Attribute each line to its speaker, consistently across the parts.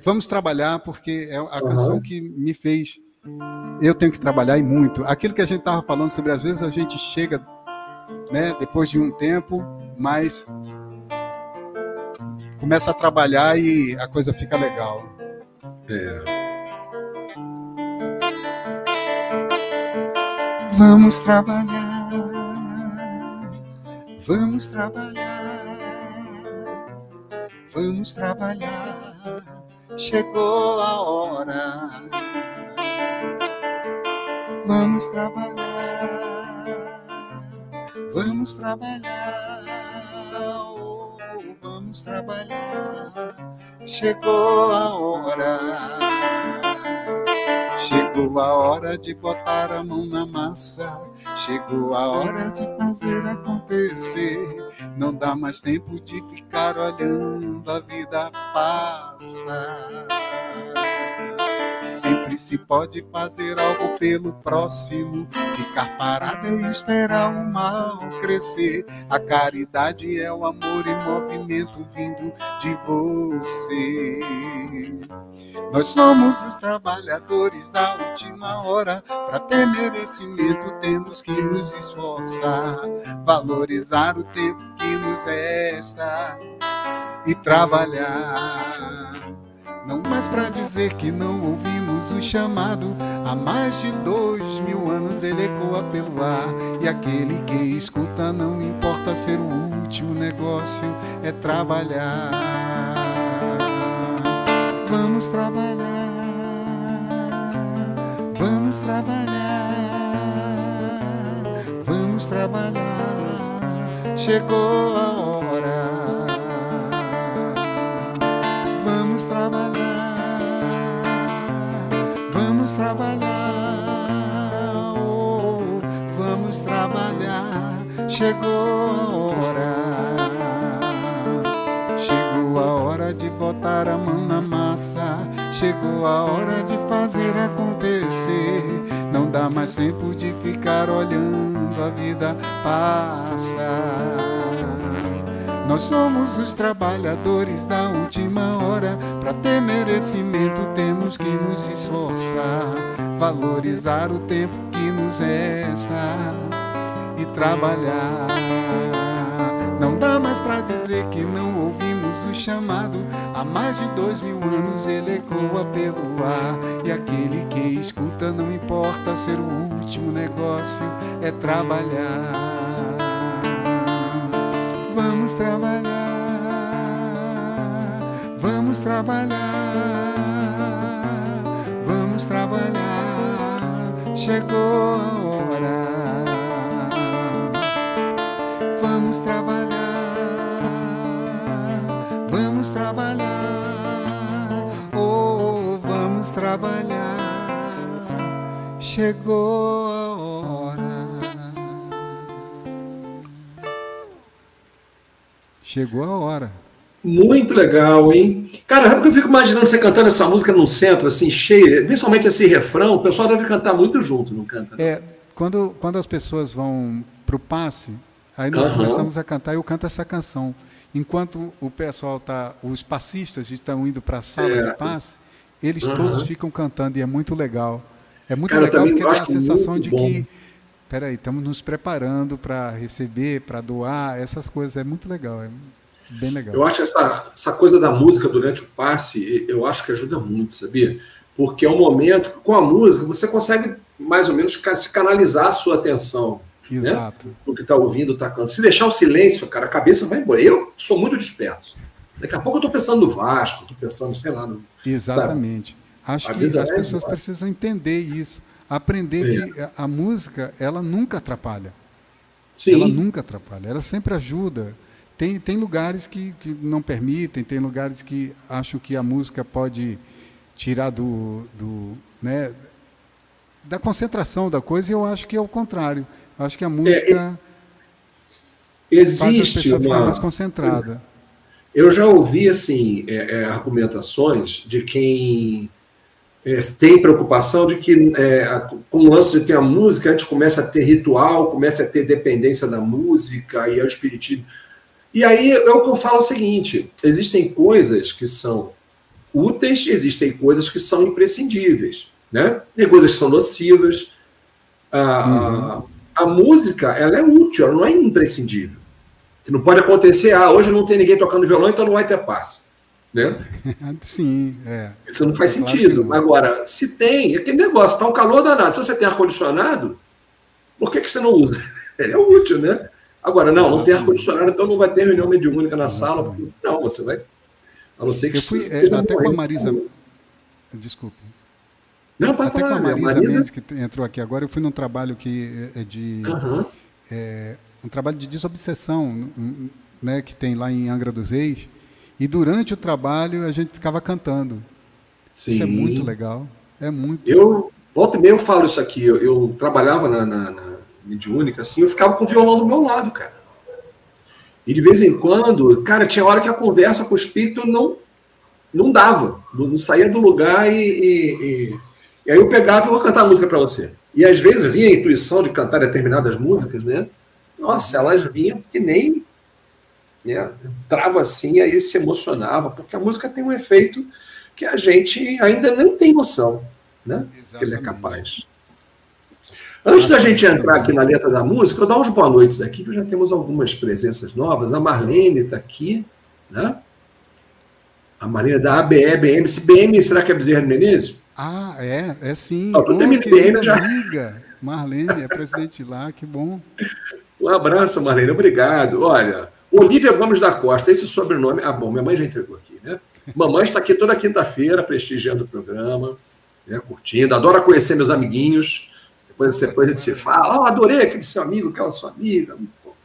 Speaker 1: Vamos Trabalhar, porque é a canção que me fez... Eu tenho que trabalhar e muito. Aquilo que a gente estava falando sobre, às vezes a gente chega, né, depois de um tempo, mas começa a trabalhar e a coisa fica legal. Vamos trabalhar, vamos trabalhar, vamos trabalhar, chegou a hora. Vamos trabalhar, vamos trabalhar, oh, vamos trabalhar, chegou a hora. Chegou a hora de botar a mão na massa, chegou a hora de fazer acontecer. Não dá mais tempo de ficar olhando, a vida passa. Sempre se pode fazer algo pelo próximo, ficar parado e esperar o mal crescer. A caridade é o amor em movimento vindo de você. Nós somos os trabalhadores da última hora. Para ter merecimento temos que nos esforçar, valorizar o tempo que nos resta e trabalhar. Não mais para dizer que não ouvimos o chamado. Há mais de 2000 anos ele ecoa pelo ar. E aquele que escuta, não importa ser o último negócio, é trabalhar. Vamos trabalhar, vamos trabalhar, vamos trabalhar, chegou a hora. Vamos trabalhar, vamos trabalhar, oh, vamos trabalhar, chegou a hora. Chegou a hora de botar a mão na massa, chegou a hora de fazer acontecer. Não dá mais tempo de ficar olhando, a vida passa. Nós somos os trabalhadores da última hora. Para ter merecimento temos que nos esforçar, valorizar o tempo que nos resta e trabalhar. Não dá mais para dizer que não ouvimos o chamado. Há mais de 2000 anos ele ecoa pelo ar. E aquele que escuta, não importa ser o último negócio, é trabalhar. Vamos trabalhar, vamos trabalhar, vamos trabalhar, chegou a hora. Vamos trabalhar, vamos trabalhar, oh, vamos trabalhar, chegou a hora. Chegou a hora.
Speaker 2: Muito legal, hein? Cara, sabe que eu fico imaginando você cantando essa música num centro, assim, cheio, principalmente esse refrão, o pessoal deve cantar muito junto, não canta?
Speaker 1: Quando as pessoas vão pro passe, aí nós começamos a cantar, eu canto essa canção. Enquanto o pessoal os passistas estão indo para a sala de passe, eles todos ficam cantando e é muito legal. É muito legal porque dá a sensação de que, peraí, estamos nos preparando para receber, para doar, essas coisas. É muito legal, é bem legal.
Speaker 2: Eu acho essa coisa da música durante o passe, eu acho que ajuda muito, sabia? Porque é um momento que com a música você consegue mais ou menos canalizar a sua atenção.
Speaker 1: Exato.
Speaker 2: Né? O que está ouvindo, está cantando. Se deixar o silêncio, cara, a cabeça vai embora. Eu sou muito disperso. Daqui a pouco eu estou pensando no Vasco, estou pensando, sei lá.
Speaker 1: Exatamente. Sabe? Acho que as pessoas precisam entender isso. Aprender que a música, ela nunca atrapalha.
Speaker 2: Sim.
Speaker 1: Ela nunca atrapalha. Ela sempre ajuda. Tem lugares que não permitem, tem lugares que acham que a música pode tirar né, da concentração da coisa, e eu acho que é o contrário. Acho que a música faz a pessoa ficar mais concentrada.
Speaker 2: Eu já ouvi assim, argumentações de quem tem preocupação de que com o lance de ter a música, a gente começa a ter ritual, começa a ter dependência da música e é o espiritismo. E aí é o que eu falo o seguinte, existem coisas que são úteis, existem coisas que são imprescindíveis, né? Tem coisas que são nocivas. A música, ela é útil, ela não é imprescindível. Que não pode acontecer, hoje não tem ninguém tocando violão, então não vai ter passe. Né?
Speaker 1: Sim,
Speaker 2: Isso não faz sentido. Claro não. Agora, se tem, é aquele negócio, está um calor danado. Se você tem ar-condicionado, por que você não usa? Ele é útil, né? Agora, não tem ar-condicionado, então não vai ter reunião mediúnica na sala. Porque, não, você vai... A não ser que
Speaker 1: eu fui até com a Marisa... Desculpe.
Speaker 2: Não,
Speaker 1: até
Speaker 2: falar,
Speaker 1: com a Marisa Mendes, que entrou aqui agora, eu fui num trabalho que é de... um trabalho de desobsessão, né, que tem lá em Angra dos Reis, e durante o trabalho a gente ficava cantando. Sim. Isso é muito legal. É muito legal.
Speaker 2: Volta e meia eu falo isso aqui, eu trabalhava na mediúnica, assim, eu ficava com o violão do meu lado, cara. E de vez em quando, cara, tinha hora que a conversa com o espírito não dava, não saía do lugar e aí eu pegava e vou cantar a música para você. E às vezes vinha a intuição de cantar determinadas músicas, né? Nossa, elas vinham que nem... Né, entrava assim, aí se emocionava, porque a música tem um efeito que a gente ainda não tem noção, né? Que ele é capaz. Antes da gente entrar aqui na letra da música, eu vou dar uns boa noites aqui, que já temos algumas presenças novas. A Marlene está aqui, né? A Marlene da ABE-BM. Esse BM, será que é Bezerra de Menezes?
Speaker 1: É sim.
Speaker 2: Tudo MBM já.
Speaker 1: Amiga. Marlene é presidente lá, que bom.
Speaker 2: Um abraço, Marlene, obrigado. Olha, Olívia Gomes da Costa, esse sobrenome... bom, minha mãe já entregou aqui, né? Mamãe está aqui toda quinta-feira, prestigiando o programa, né, curtindo, adora conhecer meus amiguinhos. Depois a gente se fala, adorei aquele seu amigo, aquela sua amiga.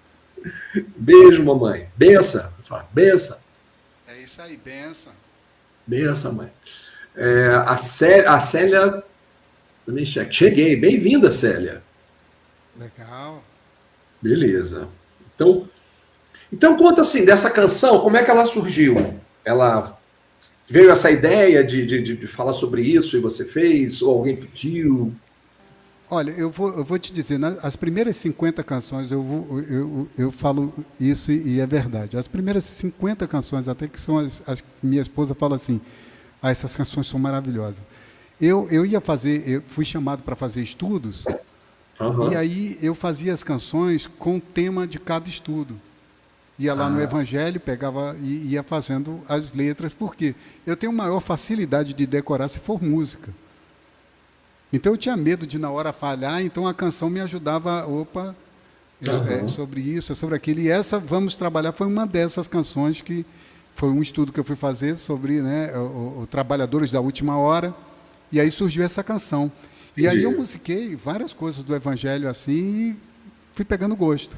Speaker 2: Beijo, mamãe. Benção. Benção.
Speaker 1: É isso aí, benção.
Speaker 2: Benção, mãe. A Célia também cheguei. Bem-vinda, Célia.
Speaker 1: Legal.
Speaker 2: Beleza. Então conta assim, dessa canção, como é que ela surgiu? Ela veio essa ideia de falar sobre isso e você fez? Ou alguém pediu?
Speaker 1: Olha, eu vou te dizer, as primeiras 50 canções, eu falo isso e é verdade. As primeiras 50 canções, até que são as que minha esposa fala assim, essas canções são maravilhosas. Eu fui chamado para fazer estudos, e aí eu fazia as canções com o tema de cada estudo. Ia lá no Evangelho, pegava e ia fazendo as letras, porque eu tenho maior facilidade de decorar se for música. Então eu tinha medo de na hora falhar, então a canção me ajudava, sobre isso, sobre aquilo. E essa Vamos Trabalhar foi uma dessas canções que foi um estudo que eu fui fazer sobre, né, o Trabalhadores da Última Hora, e aí surgiu essa canção. E aí eu musiquei várias coisas do Evangelho assim e fui pegando gosto.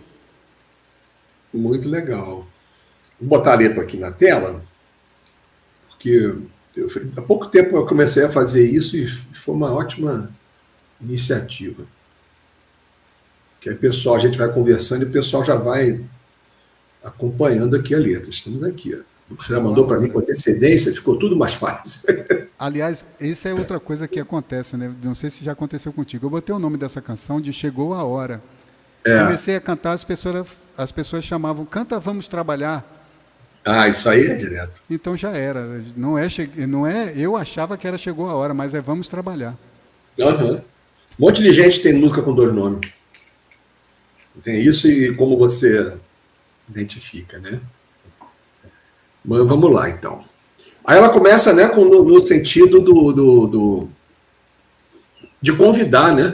Speaker 2: Muito legal. Vou botar a letra aqui na tela, porque há pouco tempo eu comecei a fazer isso e foi uma ótima iniciativa. Que aí a gente vai conversando e o pessoal já vai acompanhando aqui a letra. Estamos aqui. Você já mandou para mim com antecedência, ficou tudo mais fácil.
Speaker 1: Aliás, isso é outra coisa que acontece, né? Não sei se já aconteceu contigo. Eu botei o nome dessa canção de Chegou a Hora. Comecei a cantar, as pessoas chamavam, canta Vamos Trabalhar.
Speaker 2: Isso aí é direto.
Speaker 1: Então já era. Não é, eu achava que era Chegou a Hora, mas é Vamos Trabalhar.
Speaker 2: Um monte de gente tem música com 2 nomes. Tem isso e como você identifica, né? Mas vamos lá, então. Aí ela começa, né, no sentido de convidar, né?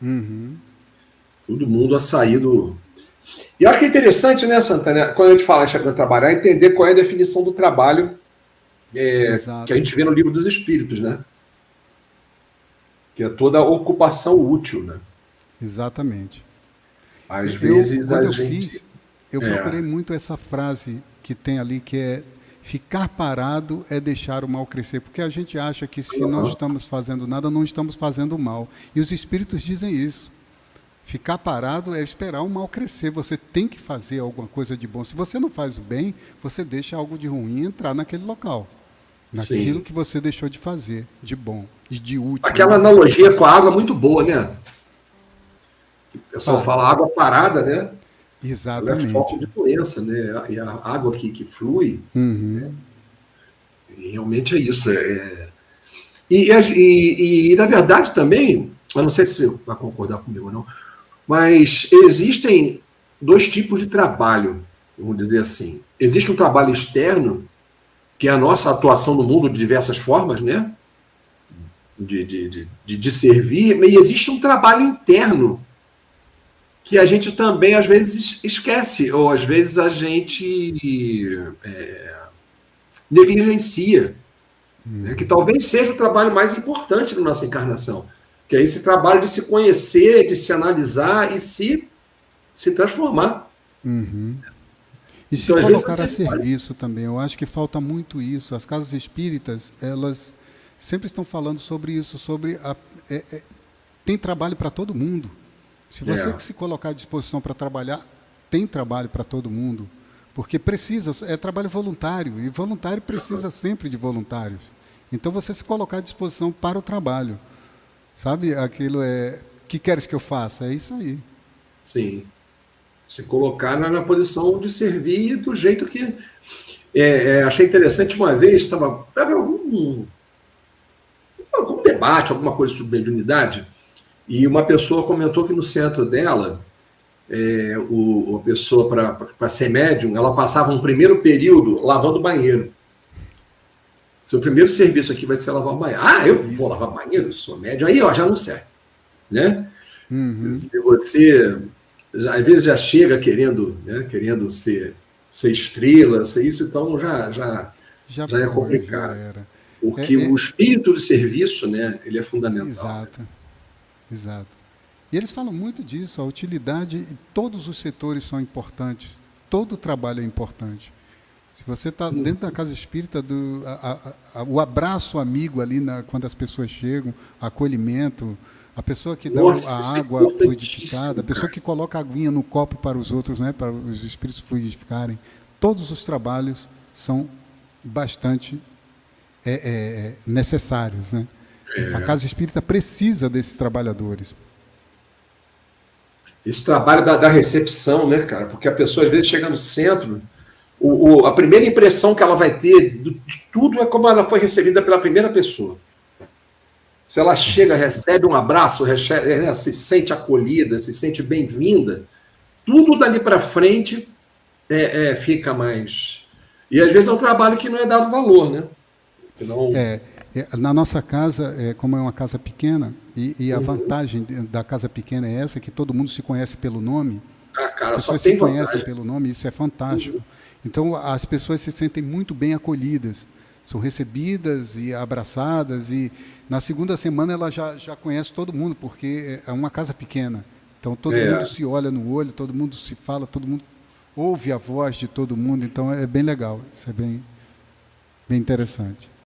Speaker 2: Todo mundo a sair do... E eu acho que é interessante, né, Santana, quando a gente fala em trabalhar, entender qual é a definição do trabalho que a gente vê no Livro dos Espíritos, né? Que é toda a ocupação útil, né?
Speaker 1: Exatamente.
Speaker 2: Às vezes a gente...
Speaker 1: Eu procurei muito essa frase que tem ali, que é ficar parado é deixar o mal crescer, porque a gente acha que se não estamos fazendo nada, não estamos fazendo mal. E os espíritos dizem isso. Ficar parado é esperar o mal crescer. Você tem que fazer alguma coisa de bom. Se você não faz o bem, você deixa algo de ruim entrar naquele local. Naquilo que você deixou de fazer, de bom e de útil.
Speaker 2: Aquela analogia com a água é muito boa, né? O pessoal fala água parada, né?
Speaker 1: Exatamente.
Speaker 2: Ela é foco de doença, né? E a água que flui, né? E realmente é isso. Na verdade, também, eu não sei se você vai concordar comigo ou não, mas existem dois tipos de trabalho, vamos dizer assim. Existe um trabalho externo, que é a nossa atuação no mundo de diversas formas, né? De servir, e existe um trabalho interno que a gente também, às vezes, esquece, ou às vezes a gente negligencia, né? Que talvez seja o trabalho mais importante da nossa encarnação, que é esse trabalho de se conhecer, de se analisar e se transformar.
Speaker 1: Uhum. E se
Speaker 2: Então, às vezes,
Speaker 1: colocar a serviço também, eu acho que falta muito isso. As casas espíritas, elas sempre estão falando sobre isso, tem trabalho para todo mundo. Se você que se colocar à disposição para trabalhar, tem trabalho para todo mundo, porque precisa, é trabalho voluntário, e voluntário precisa sempre de voluntários. Então, você se colocar à disposição para o trabalho, sabe? Aquilo que queres que eu faça? É isso aí.
Speaker 2: Sim. Se colocar na posição de servir do jeito que... achei interessante uma vez, estava algum debate, alguma coisa sobre mediunidade, e uma pessoa comentou que no centro dela, a pessoa, para ser médium, ela passava um primeiro período lavando banheiro. Seu primeiro serviço aqui vai ser lavar o banheiro. Ah, eu vou lavar banheiro? Eu sou médium. Aí, ó, já não serve. Né?
Speaker 1: Uhum.
Speaker 2: Se você... às vezes já chega querendo ser estrela, ser isso, então já é complicado.
Speaker 1: Já era.
Speaker 2: Porque o espírito de serviço, né, ele é fundamental.
Speaker 1: Exato, exato. E eles falam muito disso, a utilidade, todos os setores são importantes, todo trabalho é importante. Se você está dentro da casa espírita, o abraço amigo ali, quando as pessoas chegam, acolhimento, a pessoa que dá a água fluidificada, a pessoa que coloca a aguinha no copo para os outros, né, para os espíritos fluidificarem, todos os trabalhos são bastante necessários, né? A casa espírita precisa desses trabalhadores.
Speaker 2: Esse trabalho da recepção, né, cara? Porque a pessoa às vezes chega no centro, a primeira impressão que ela vai ter de tudo é como ela foi recebida pela primeira pessoa. Se ela chega, recebe um abraço, se sente acolhida, se sente bem-vinda, tudo dali para frente fica mais... E às vezes é um trabalho que não é dado valor, né? Não...
Speaker 1: Na nossa casa, como é uma casa pequena, e a vantagem da casa pequena é essa, que todo mundo se conhece pelo nome,
Speaker 2: cara,
Speaker 1: as pessoas se conhecem pelo nome, isso é fantástico. Então, as pessoas se sentem muito bem acolhidas, são recebidas e abraçadas, e na segunda semana ela já conhece todo mundo, porque é uma casa pequena. Então, todo mundo se olha no olho, todo mundo se fala, todo mundo ouve a voz de todo mundo, então é bem legal, isso é bem interessante.